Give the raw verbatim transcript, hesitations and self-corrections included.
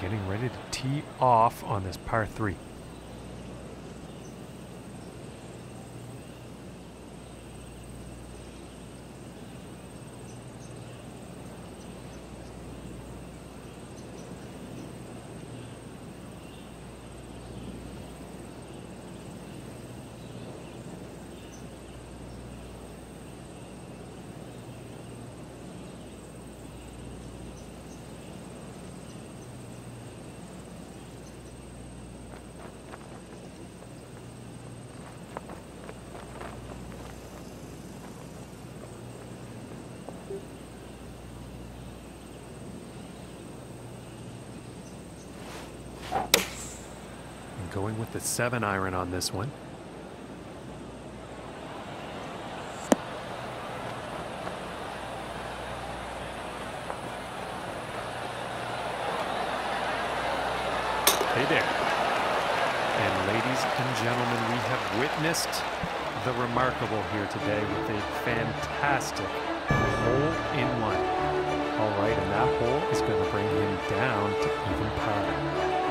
getting ready to tee off on this par three. Going with the seven iron on this one. Hey there. And ladies and gentlemen, we have witnessed the remarkable here today with a fantastic hole in one. All right, and that hole is going to bring him down to even par.